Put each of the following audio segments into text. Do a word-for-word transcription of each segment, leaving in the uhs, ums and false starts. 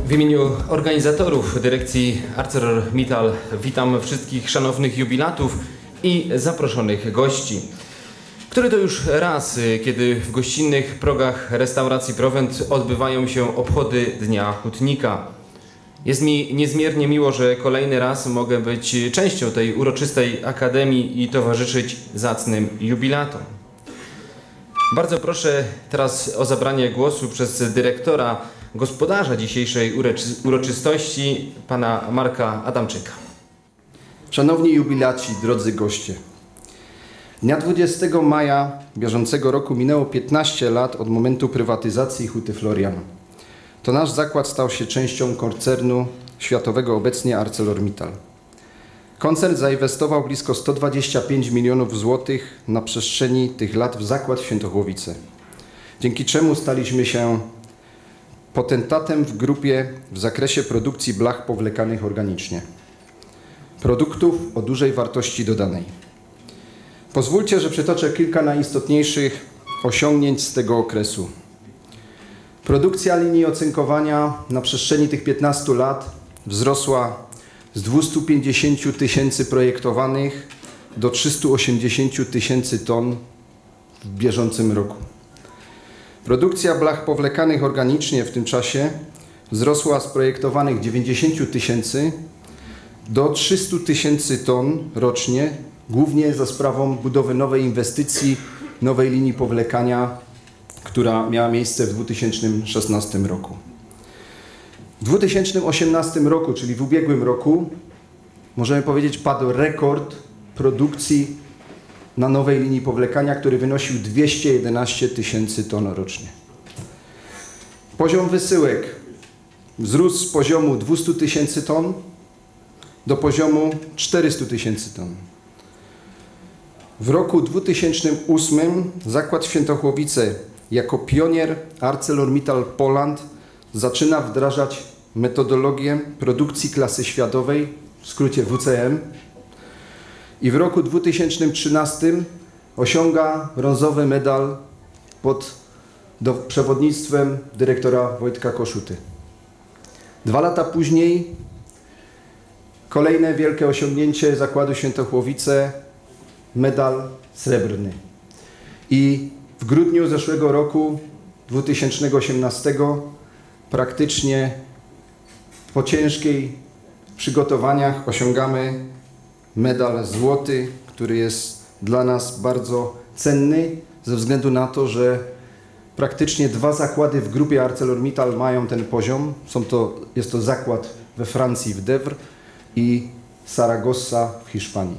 W imieniu organizatorów dyrekcji ArcelorMittal witam wszystkich szanownych jubilatów i zaproszonych gości. Który to już raz, kiedy w gościnnych progach restauracji Prowent odbywają się obchody Dnia Hutnika. Jest mi niezmiernie miło, że kolejny raz mogę być częścią tej uroczystej akademii i towarzyszyć zacnym jubilatom. Bardzo proszę teraz o zabranie głosu przez dyrektora, gospodarza dzisiejszej uroczystości, pana Marka Adamczyka. Szanowni jubilaci, drodzy goście. Dnia dwudziestego maja bieżącego roku minęło piętnaście lat od momentu prywatyzacji Huty Florian. To nasz zakład stał się częścią koncernu światowego obecnie ArcelorMittal. Koncern zainwestował blisko sto dwadzieścia pięć milionów złotych na przestrzeni tych lat w zakład w Świętochłowice, dzięki czemu staliśmy się potentatem w grupie w zakresie produkcji blach powlekanych organicznie, produktów o dużej wartości dodanej. Pozwólcie, że przytoczę kilka najistotniejszych osiągnięć z tego okresu. Produkcja linii ocynkowania na przestrzeni tych piętnastu lat wzrosła z dwustu pięćdziesięciu tysięcy projektowanych do trzystu osiemdziesięciu tysięcy ton w bieżącym roku. Produkcja blach powlekanych organicznie w tym czasie wzrosła z projektowanych dziewięćdziesięciu tysięcy do trzystu tysięcy ton rocznie, głównie za sprawą budowy nowej inwestycji, nowej linii powlekania, która miała miejsce w dwa tysiące szesnastym roku. W dwa tysiące osiemnastym roku, czyli w ubiegłym roku, możemy powiedzieć, padł rekord produkcji na nowej linii powlekania, który wynosił dwieście jedenaście tysięcy ton rocznie. Poziom wysyłek wzrósł z poziomu dwustu tysięcy ton do poziomu czterystu tysięcy ton. W roku dwa tysiące ósmym zakład w Świętochłowice jako pionier ArcelorMittal Poland zaczyna wdrażać metodologię produkcji klasy światowej, w skrócie W C M, i w roku dwa tysiące trzynastym osiąga brązowy medal pod do, przewodnictwem dyrektora Wojtka Koszuty. Dwa lata później kolejne wielkie osiągnięcie zakładu Świętochłowice, medal srebrny. I w grudniu zeszłego roku, dwa tysiące osiemnastego, praktycznie po ciężkiej przygotowaniach osiągamy medal złoty, który jest dla nas bardzo cenny ze względu na to, że praktycznie dwa zakłady w grupie ArcelorMittal mają ten poziom. Są to, jest to zakład we Francji w Dewr i Saragossa w Hiszpanii.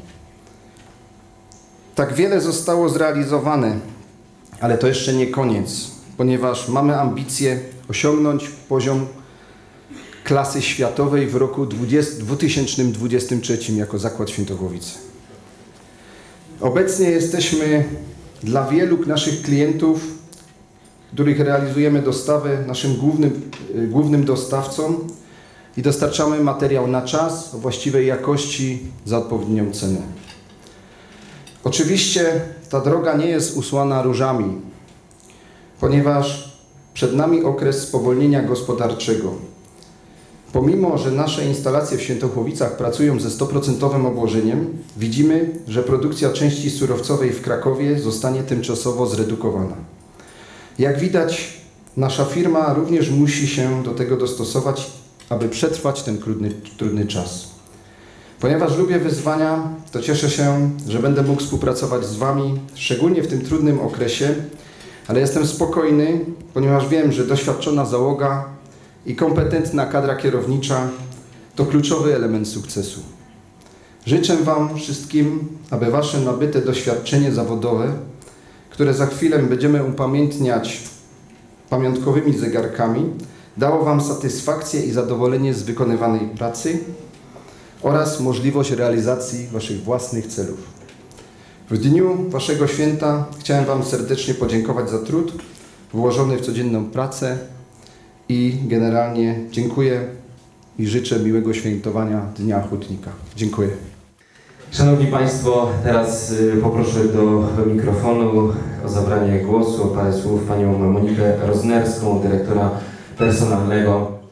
Tak wiele zostało zrealizowane, ale to jeszcze nie koniec, ponieważ mamy ambicje osiągnąć poziom klasy światowej w roku dwa tysiące dwudziestym trzecim jako zakład Świętochłowice. Obecnie jesteśmy dla wielu naszych klientów, których realizujemy dostawę, naszym głównym, głównym dostawcą i dostarczamy materiał na czas, o właściwej jakości, za odpowiednią cenę. Oczywiście ta droga nie jest usłana różami, ponieważ przed nami okres spowolnienia gospodarczego. Pomimo że nasze instalacje w Świętochłowicach pracują ze sto procent obłożeniem, widzimy, że produkcja części surowcowej w Krakowie zostanie tymczasowo zredukowana. Jak widać, nasza firma również musi się do tego dostosować, aby przetrwać ten trudny, trudny czas. Ponieważ lubię wyzwania, to cieszę się, że będę mógł współpracować z Wami, szczególnie w tym trudnym okresie, ale jestem spokojny, ponieważ wiem, że doświadczona załoga i kompetentna kadra kierownicza to kluczowy element sukcesu. Życzę Wam wszystkim, aby Wasze nabyte doświadczenie zawodowe, które za chwilę będziemy upamiętniać pamiątkowymi zegarkami, dało Wam satysfakcję i zadowolenie z wykonywanej pracy oraz możliwość realizacji Waszych własnych celów. W dniu Waszego święta chciałem Wam serdecznie podziękować za trud włożony w codzienną pracę i generalnie dziękuję i życzę miłego świętowania Dnia Hutnika. Dziękuję. Szanowni Państwo, teraz poproszę do mikrofonu o zabranie głosu, o parę słów panią Monikę Roznerską, dyrektora personalnego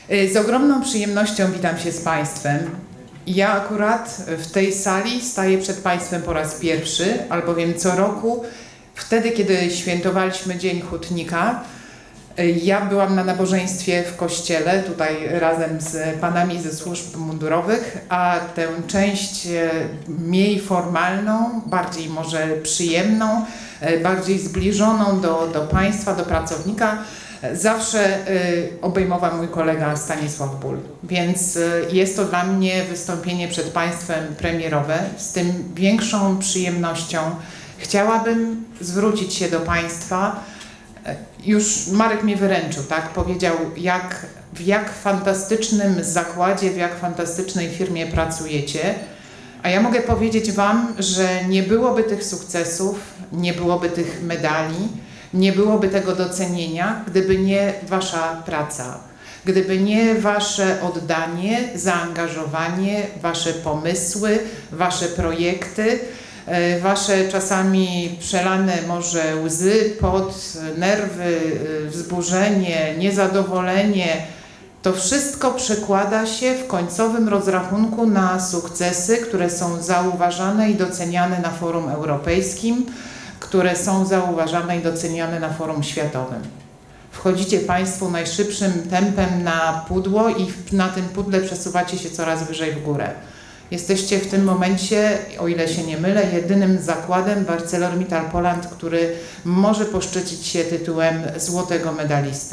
Z ogromną przyjemnością witam się z Państwem. Ja akurat w tej sali staję przed Państwem po raz pierwszy, albowiem co roku, wtedy kiedy świętowaliśmy Dzień Hutnika, ja byłam na nabożeństwie w kościele, tutaj razem z panami ze służb mundurowych, a tę część mniej formalną, bardziej może przyjemną, bardziej zbliżoną do, do państwa, do pracownika, zawsze obejmował mój kolega Stanisław Ból. Więc jest to dla mnie wystąpienie przed Państwem premierowe. Z tym większą przyjemnością chciałabym zwrócić się do Państwa. Już Marek mnie wyręczył, tak? Powiedział, jak, w jak fantastycznym zakładzie, w jak fantastycznej firmie pracujecie. A ja mogę powiedzieć Wam, że nie byłoby tych sukcesów, nie byłoby tych medali, nie byłoby tego docenienia, gdyby nie Wasza praca, gdyby nie Wasze oddanie, zaangażowanie, Wasze pomysły, Wasze projekty, Wasze czasami przelane może łzy, pot, nerwy, wzburzenie, niezadowolenie. To wszystko przekłada się w końcowym rozrachunku na sukcesy, które są zauważane i doceniane na forum europejskim, które są zauważane i doceniane na forum światowym. Wchodzicie Państwo najszybszym tempem na pudło i na tym pudle przesuwacie się coraz wyżej w górę. Jesteście w tym momencie, o ile się nie mylę, jedynym zakładem w ArcelorMittal Poland, który może poszczycić się tytułem złotego medalisty.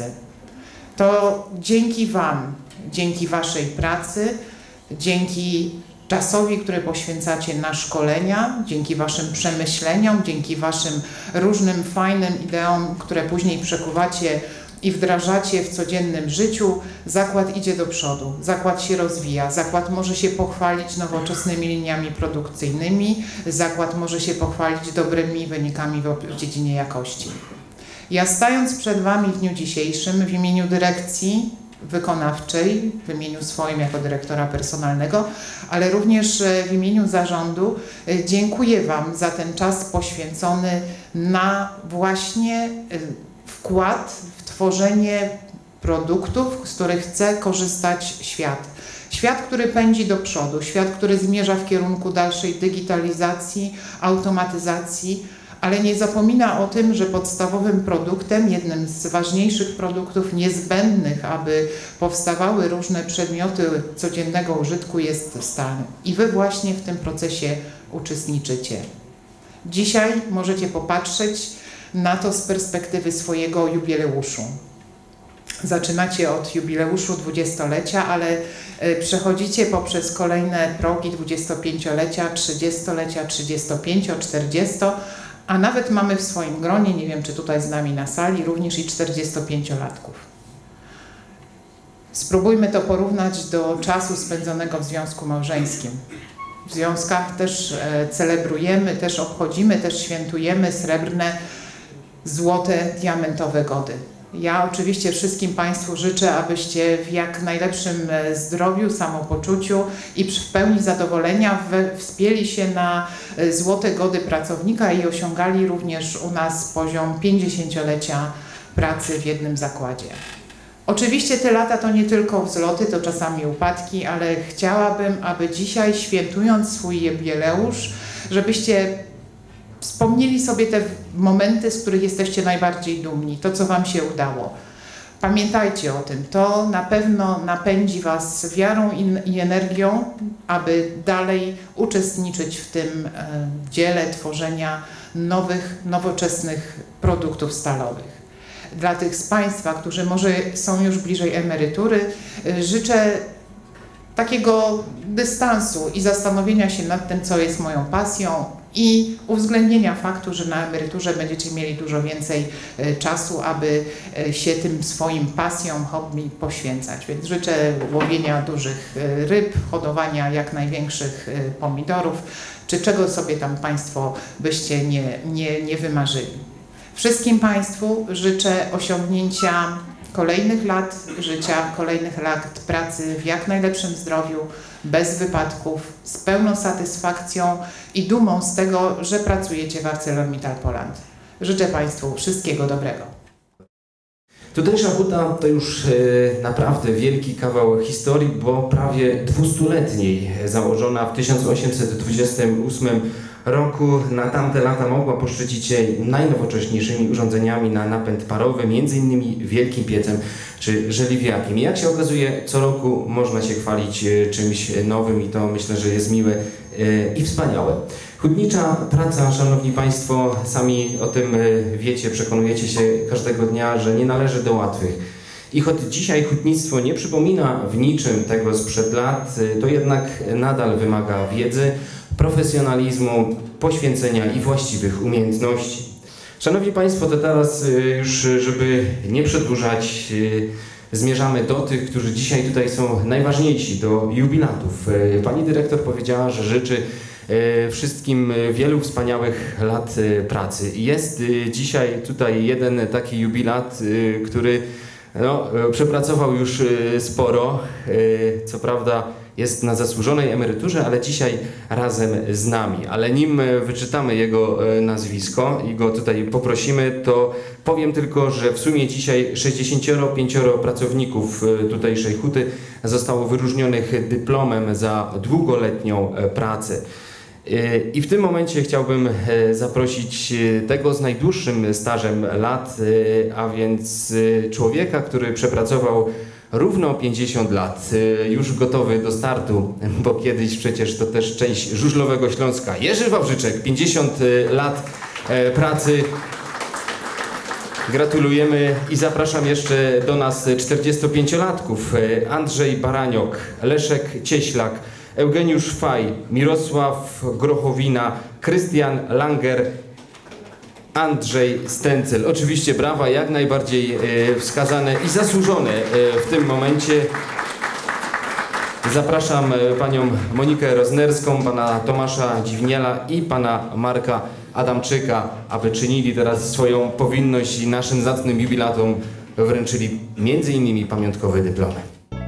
To dzięki Wam, dzięki Waszej pracy, dzięki czasowi, który poświęcacie na szkolenia, dzięki Waszym przemyśleniom, dzięki Waszym różnym fajnym ideom, które później przekuwacie i wdrażacie w codziennym życiu, zakład idzie do przodu, zakład się rozwija, zakład może się pochwalić nowoczesnymi liniami produkcyjnymi, zakład może się pochwalić dobrymi wynikami w dziedzinie jakości. Ja stając przed Wami w dniu dzisiejszym w imieniu dyrekcji wykonawczej, w imieniu swoim jako dyrektora personalnego, ale również w imieniu zarządu dziękuję Wam za ten czas poświęcony na właśnie wkład w tworzenie produktów, z których chce korzystać świat. Świat, który pędzi do przodu, świat, który zmierza w kierunku dalszej digitalizacji, automatyzacji, ale nie zapomina o tym, że podstawowym produktem, jednym z ważniejszych produktów niezbędnych, aby powstawały różne przedmioty codziennego użytku, jest stal. I Wy właśnie w tym procesie uczestniczycie. Dzisiaj możecie popatrzeć na to z perspektywy swojego jubileuszu. Zaczynacie od jubileuszu dwudziestolecia, ale przechodzicie poprzez kolejne progi dwudziestopięciolecia, trzydziestolecia, trzydziestopięcio, czterdziesto, a nawet mamy w swoim gronie, nie wiem czy tutaj z nami na sali, również i czterdziestopięciolatków. Spróbujmy to porównać do czasu spędzonego w związku małżeńskim. W związkach też e, celebrujemy, też obchodzimy, też świętujemy srebrne, złote, diamentowe gody. Ja oczywiście wszystkim Państwu życzę, abyście w jak najlepszym zdrowiu, samopoczuciu i w pełni zadowolenia wspięli się na złote gody pracownika i osiągali również u nas poziom pięćdziesięciolecia pracy w jednym zakładzie. Oczywiście te lata to nie tylko wzloty, to czasami upadki, ale chciałabym, aby dzisiaj, świętując swój jubileusz, żebyście wspomnieli sobie te momenty, z których jesteście najbardziej dumni, to co Wam się udało. Pamiętajcie o tym, to na pewno napędzi Was wiarą i energią, aby dalej uczestniczyć w tym dziele tworzenia nowych, nowoczesnych produktów stalowych. Dla tych z Państwa, którzy może są już bliżej emerytury, życzę takiego dystansu i zastanowienia się nad tym, co jest moją pasją, i uwzględnienia faktu, że na emeryturze będziecie mieli dużo więcej czasu, aby się tym swoim pasjom, hobby poświęcać. Więc życzę łowienia dużych ryb, hodowania jak największych pomidorów, czy czego sobie tam Państwo byście nie, nie, nie wymarzyli. Wszystkim Państwu życzę osiągnięcia kolejnych lat życia, kolejnych lat pracy w jak najlepszym zdrowiu, bez wypadków, z pełną satysfakcją i dumą z tego, że pracujecie w ArcelorMittal Poland. Życzę Państwu wszystkiego dobrego. Tutejsza huta to już e, naprawdę wielki kawał historii, bo prawie dwustuletniej, założona w tysiąc osiemset dwudziestym ósmym roku. Na tamte lata mogła poszczycić się najnowocześniejszymi urządzeniami na napęd parowy, między innymi wielkim piecem czy żeliwiakiem. I jak się okazuje, co roku można się chwalić czymś nowym i to myślę, że jest miłe i wspaniałe. Hutnicza praca, szanowni państwo, sami o tym wiecie, przekonujecie się każdego dnia, że nie należy do łatwych. I choć dzisiaj hutnictwo nie przypomina w niczym tego sprzed lat, to jednak nadal wymaga wiedzy, profesjonalizmu, poświęcenia i właściwych umiejętności. Szanowni państwo, to teraz już, żeby nie przedłużać, zmierzamy do tych, którzy dzisiaj tutaj są najważniejsi, do jubilatów. Pani dyrektor powiedziała, że życzy wszystkim wielu wspaniałych lat pracy. Jest dzisiaj tutaj jeden taki jubilat, który no, przepracował już sporo, co prawda jest na zasłużonej emeryturze, ale dzisiaj razem z nami. Ale nim wyczytamy jego nazwisko i go tutaj poprosimy, to powiem tylko, że w sumie dzisiaj sześćdziesięcioro pięcioro pracowników tutejszej huty zostało wyróżnionych dyplomem za długoletnią pracę. I w tym momencie chciałbym zaprosić tego z najdłuższym stażem lat, a więc człowieka, który przepracował równo pięćdziesiąt lat, już gotowy do startu, bo kiedyś przecież to też część żużlowego Śląska. Jerzy Wawrzyczek, pięćdziesiąt lat pracy. Gratulujemy i zapraszam jeszcze do nas czterdziestopięciolatków. Andrzej Baraniok, Leszek Cieślak, Eugeniusz Faj, Mirosław Grochowina, Krystian Langer, Andrzej Stęcel. Oczywiście brawa jak najbardziej e, wskazane i zasłużone e, w tym momencie. Zapraszam e, panią Monikę Roznerską, pana Tomasza Dziwniela i pana Marka Adamczyka, aby czynili teraz swoją powinność i naszym zacnym jubilatom wręczyli między innymi pamiątkowe dyplomy.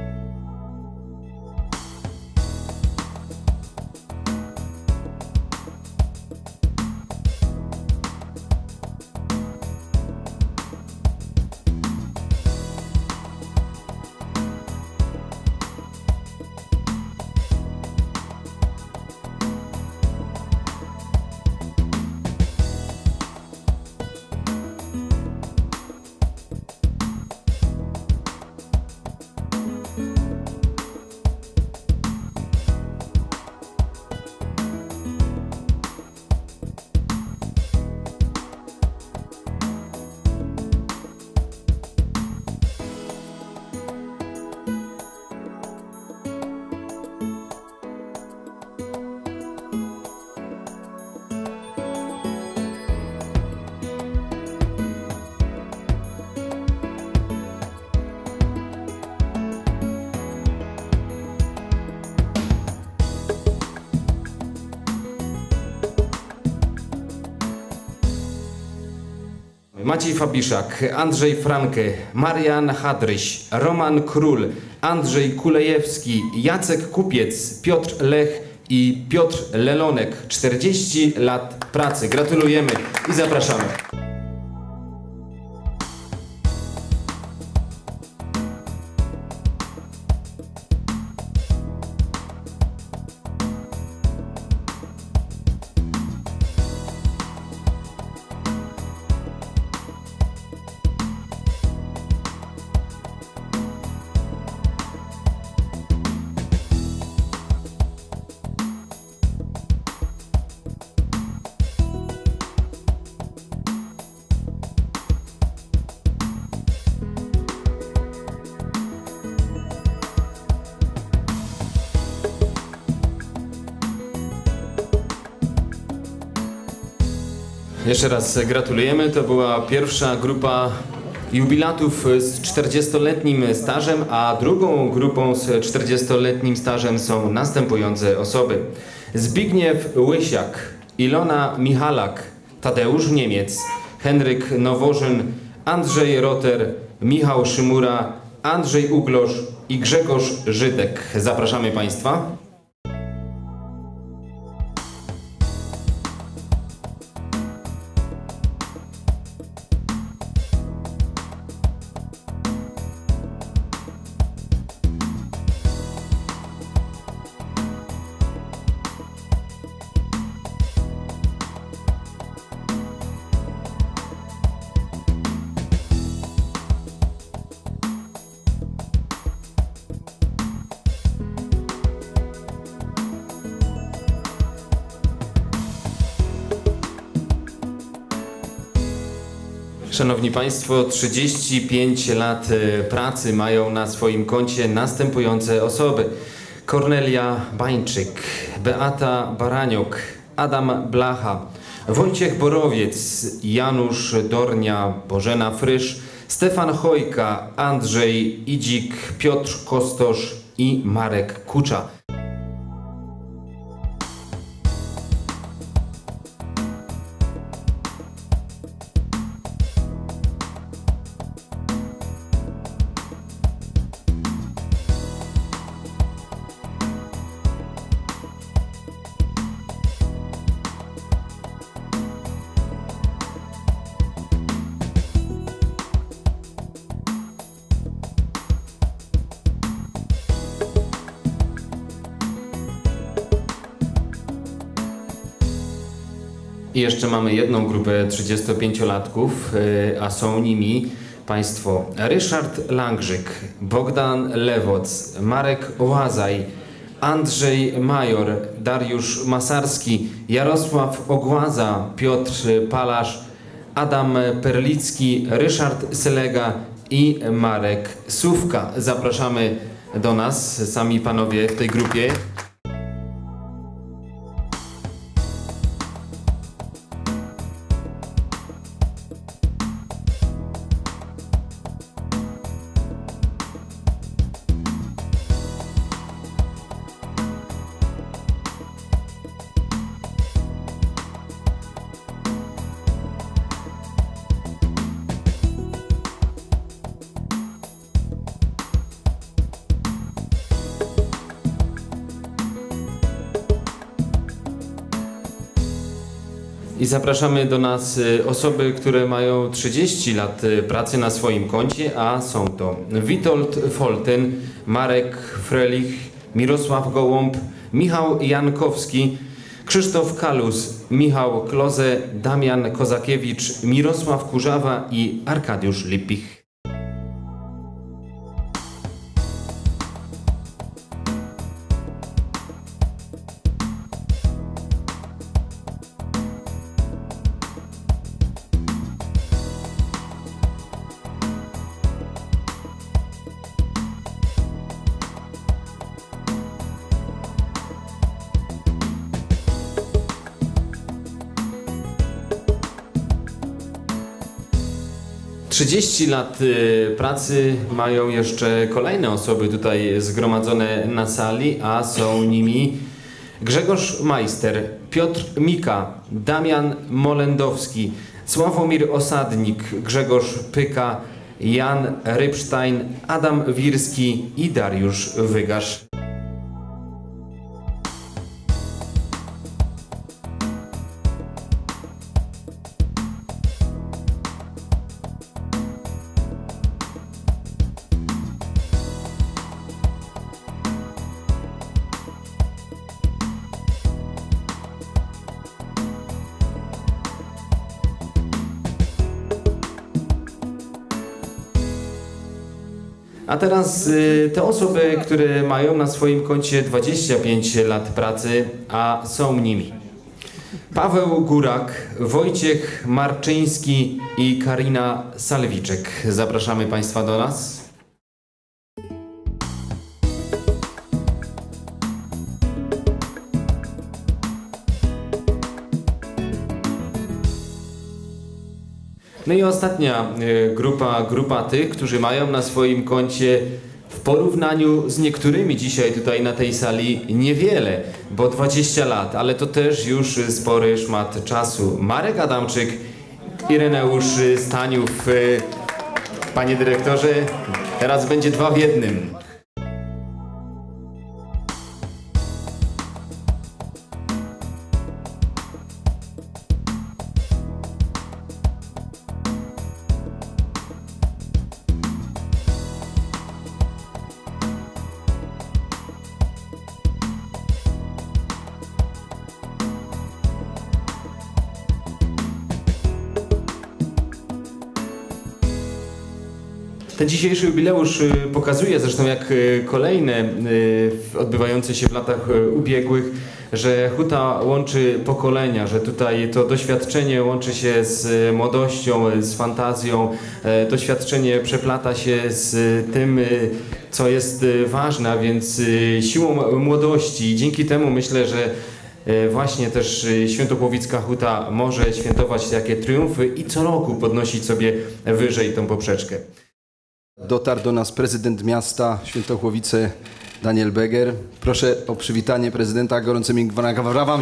Maciej Fabiszak, Andrzej Franke, Marian Hadryś, Roman Król, Andrzej Kulejewski, Jacek Kupiec, Piotr Lech i Piotr Lelonek. czterdzieści lat pracy. Gratulujemy i zapraszamy. Jeszcze raz gratulujemy. To była pierwsza grupa jubilatów z czterdziestoletnim stażem, a drugą grupą z czterdziestoletnim stażem są następujące osoby. Zbigniew Łysiak, Ilona Michalak, Tadeusz Niemiec, Henryk Nowożyn, Andrzej Roter, Michał Szymura, Andrzej Uglosz i Grzegorz Żydek. Zapraszamy Państwa. Szanowni Państwo, trzydzieści pięć lat pracy mają na swoim koncie następujące osoby. Kornelia Bańczyk, Beata Baraniok, Adam Blacha, Wojciech Borowiec, Janusz Dornia, Bożena Frysz, Stefan Chojka, Andrzej Idzik, Piotr Kostosz i Marek Kucza. I jeszcze mamy jedną grupę trzydziestopięciolatków, a są nimi Państwo Ryszard Langrzyk, Bogdan Lewoc, Marek Łazaj, Andrzej Major, Dariusz Masarski, Jarosław Ogłaza, Piotr Palarz, Adam Perlicki, Ryszard Selega i Marek Sówka. Zapraszamy do nas, sami panowie w tej grupie. I zapraszamy do nas osoby, które mają trzydzieści lat pracy na swoim koncie, a są to Witold Folten, Marek Frelich, Mirosław Gołąb, Michał Jankowski, Krzysztof Kalus, Michał Kloze, Damian Kozakiewicz, Mirosław Kurzawa i Arkadiusz Lipich. trzydzieści lat pracy mają jeszcze kolejne osoby tutaj zgromadzone na sali, a są nimi Grzegorz Majster, Piotr Mika, Damian Molendowski, Sławomir Osadnik, Grzegorz Pyka, Jan Rybsztajn, Adam Wirski i Dariusz Wygasz. A teraz y, te osoby, które mają na swoim koncie dwadzieścia pięć lat pracy, a są nimi Paweł Górak, Wojciech Marczyński i Karina Salwiczek. Zapraszamy Państwa do nas. No i ostatnia grupa, grupa tych, którzy mają na swoim koncie w porównaniu z niektórymi dzisiaj tutaj na tej sali niewiele, bo dwadzieścia lat, ale to też już spory szmat czasu. Marek Adamczyk, Ireneusz Staniów. Panie dyrektorze, teraz będzie dwa w jednym. Ten dzisiejszy jubileusz pokazuje, zresztą jak kolejne odbywające się w latach ubiegłych, że huta łączy pokolenia, że tutaj to doświadczenie łączy się z młodością, z fantazją, doświadczenie przeplata się z tym, co jest ważne, a więc siłą młodości. Dzięki temu myślę, że właśnie też Świętochłowicka Huta może świętować takie triumfy i co roku podnosić sobie wyżej tą poprzeczkę. Dotarł do nas prezydent miasta Świętochłowice Daniel Beger. Proszę o przywitanie prezydenta gorącymi brawami.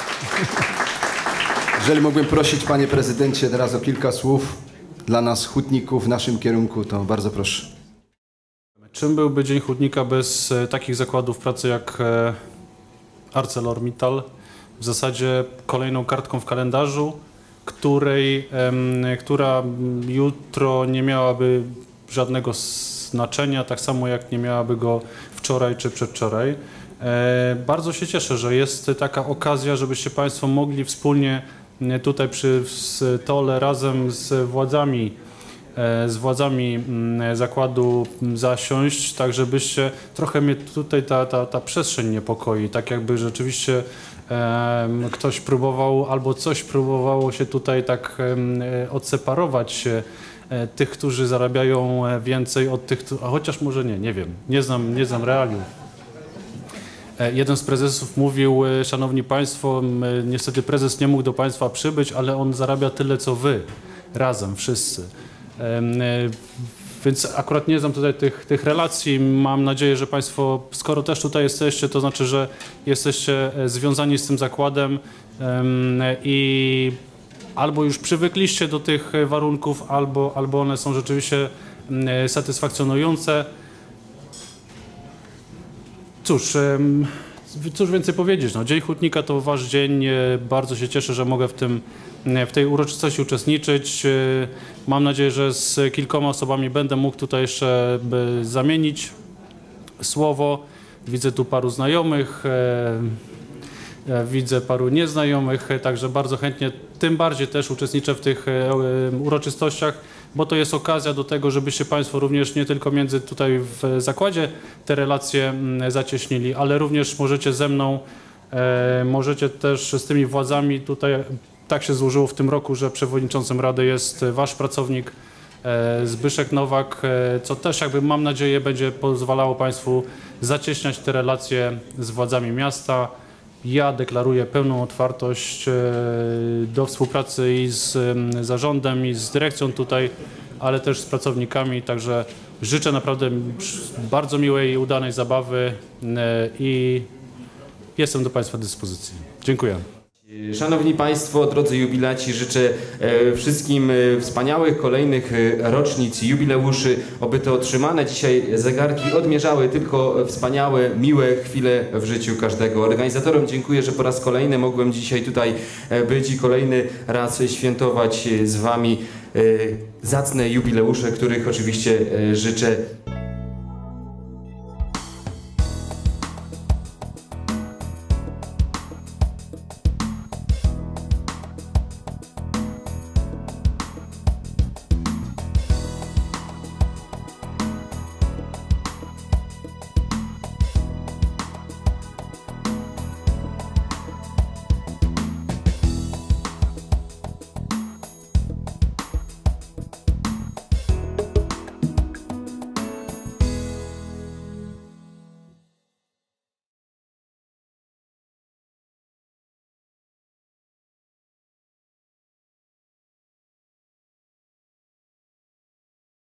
Jeżeli mógłbym prosić, panie prezydencie, teraz o kilka słów dla nas hutników w naszym kierunku, to bardzo proszę. Czym byłby Dzień Hutnika bez takich zakładów pracy jak ArcelorMittal? W zasadzie kolejną kartką w kalendarzu, której, która jutro nie miałaby żadnego znaczenia, tak samo jak nie miałaby go wczoraj czy przedwczoraj. Bardzo się cieszę, że jest taka okazja, żebyście Państwo mogli wspólnie tutaj przy stole razem z władzami, z władzami zakładu zasiąść, tak żebyście, trochę mnie tutaj ta, ta, ta przestrzeń niepokoi, tak jakby rzeczywiście e, ktoś próbował albo coś próbowało się tutaj tak e, odseparować się e, tych, którzy zarabiają więcej od tych, a chociaż może nie, nie wiem, nie znam, nie znam realiów. E, jeden z prezesów mówił, e, szanowni państwo, e, niestety prezes nie mógł do państwa przybyć, ale on zarabia tyle co wy, razem, wszyscy. Więc akurat nie znam tutaj tych, tych relacji. Mam nadzieję, że Państwo, skoro też tutaj jesteście, to znaczy, że jesteście związani z tym zakładem i albo już przywykliście do tych warunków, albo, albo one są rzeczywiście satysfakcjonujące. Cóż, cóż więcej powiedzieć. No, Dzień Hutnika to Wasz dzień. Bardzo się cieszę, że mogę w tym w tej uroczystości uczestniczyć. Mam nadzieję, że z kilkoma osobami będę mógł tutaj jeszcze zamienić słowo. Widzę tu paru znajomych, widzę paru nieznajomych, także bardzo chętnie, tym bardziej też uczestniczę w tych uroczystościach, bo to jest okazja do tego, żebyście Państwo również nie tylko między tutaj w zakładzie te relacje zacieśnili, ale również możecie ze mną, możecie też z tymi władzami tutaj. Tak się złożyło w tym roku, że przewodniczącym Rady jest Wasz pracownik Zbyszek Nowak, co też jakby mam nadzieję będzie pozwalało Państwu zacieśniać te relacje z władzami miasta. Ja deklaruję pełną otwartość do współpracy i z zarządem, i z dyrekcją tutaj, ale też z pracownikami, także życzę naprawdę bardzo miłej i udanej zabawy i jestem do Państwa dyspozycji. Dziękuję. Szanowni Państwo, drodzy jubilaci, życzę e, wszystkim e, wspaniałych kolejnych e, rocznic, jubileuszy, oby te otrzymane dzisiaj zegarki odmierzały tylko wspaniałe, miłe chwile w życiu każdego. Organizatorom dziękuję, że po raz kolejny mogłem dzisiaj tutaj e, być i kolejny raz świętować z Wami e, zacne jubileusze, których oczywiście e, życzę